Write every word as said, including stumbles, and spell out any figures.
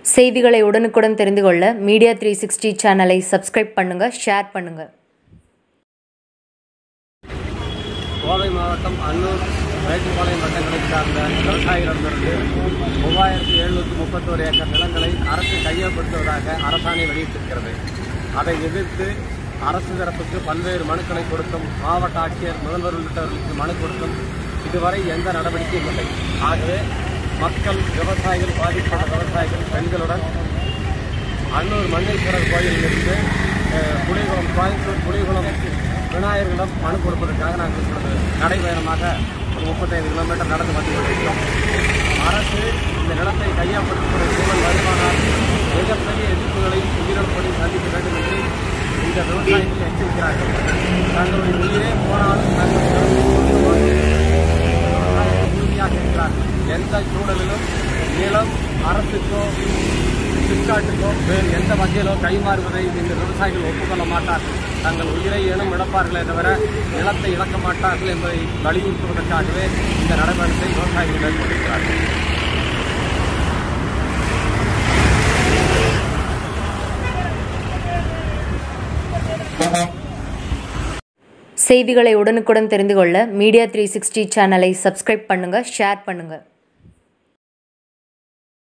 செய்திகளை உடனுக்குடன் தெரிந்து கொள்ள மீடியா த்ரீ சிக்ஸ்டி சேனலை சப்ஸ்கிரைப் பண்ணுங்க, ஷேர் பண்ணுங்க. கோவை மாவட்டம் அன்னூர் மேட்டுப்பாளையம் வட்டங்களை சார்ந்த விவசாயிகளிடமிருந்து மூவாயிரத்தி எழுநூற்றி முப்பத்தோரு ஏக்கர் நிலங்களை அரசு கையகப்படுத்துவதாக அரசாணை வெளியிட்டிருக்கிறது. அதை எதிர்த்து அரசு தரப்புக்கு பல்வேறு மனுக்களை கொடுத்தும் மாவட்ட ஆட்சியர், முதல்வர் உள்ளிட்டவர்களுக்கு மனு கொடுத்தும் இதுவரை எந்த நடவடிக்கையும் இல்லை. ஆகவே மக்கள், விவசாயிகள், பாதிக்கப்பட்ட விவசாயிகள் பெண்களுடன் அன்னூர் மண்ணீஸ்வரர் கோயிலிலிருந்து புலிகுளம், கோயம்புத்தூர் புலிகுளம் விநாயகரிடம் மனு கொடுப்பதற்காக நாங்கள் இப்பொழுது நடைபயணமாக ஒரு முப்பத்தைந்து கிலோமீட்டர் நடந்து வந்து கொண்டிருக்கிறோம். அரசு இந்த நிலத்தை கையகப்படுத்தக்கூடிய சூழல் வருமானால் மிகப்பெரிய எதிர்ப்புகளை உயிரிழப்பதை சந்திக்க வேண்டும் என்று இந்த விவசாயிகள் எச்சரிக்கிறார்கள். தங்களுடைய உயிரே போனாலும் தங்கள் உறுதியாக இருக்கிறார்கள். எந்த சூழலிலும் நிலம் அரசுக்கோ சிப்காட்டுக்கோ வேறு எந்த வகையிலோ கைமாறுவதை இந்த விவசாயிகள் ஒப்புக்கொள்ள மாட்டார்கள். தங்கள் உயிரை ஏனும் இழப்பார்களே தவிர நிலத்தை இழக்க மாட்டார்கள் என்பதை வலியுறுத்துவதற்காகவே இந்த நடைமுறையை விவசாயிகள் மேற்கொண்டிருக்கிறார்கள். செய்திகளை உடனுக்குடன் தெரிந்து கொள்ள மீடியா த்ரீ சிக்ஸ்டி சேனலை சப்ஸ்கிரைப் பண்ணுங்க, ஷேர் பண்ணுங்க.